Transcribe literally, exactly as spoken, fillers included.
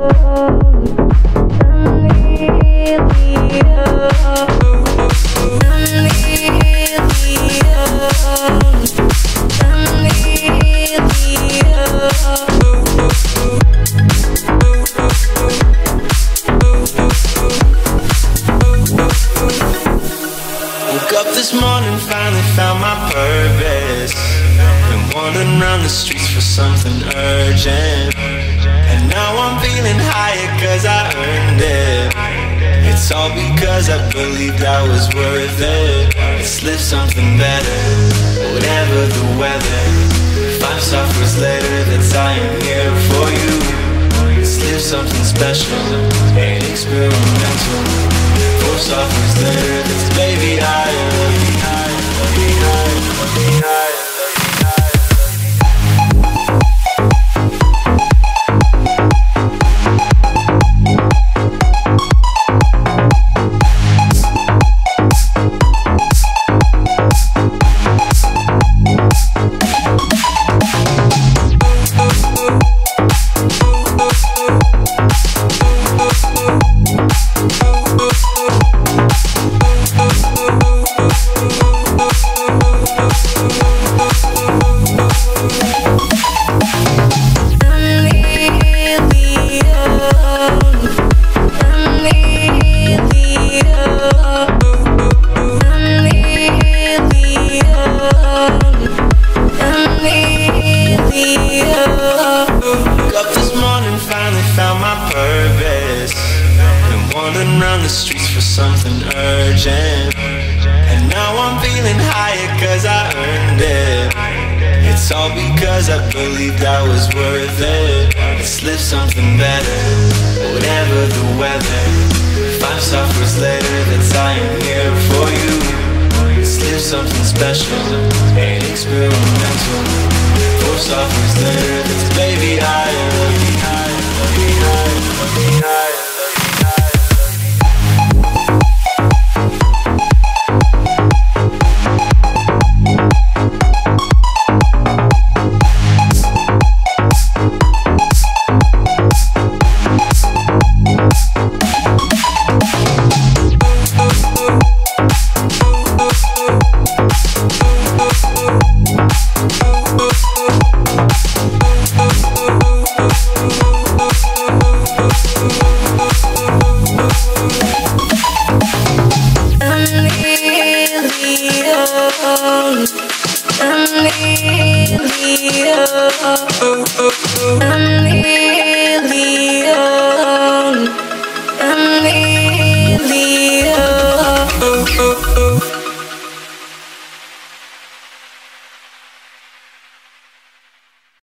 This morning finally found my purpose. Been wandering around the streets for something urgent, and now I'm feeling higher cause I earned it. It's all because I believed I was worth it. Let's live something better, whatever the weather. Five softwares later, that's I am here for you. Let's live something special and experimental. Four softwares later, that's baby I love you, I love you, I love you, I love you, I. Around the streets for something urgent, and now I'm feeling higher cause I earned it. It's all because I believed I was worth it. Let's live something better, whatever the weather. Five softwares later, that's I am here for you. Let's live something special and experimental. Four softwares later,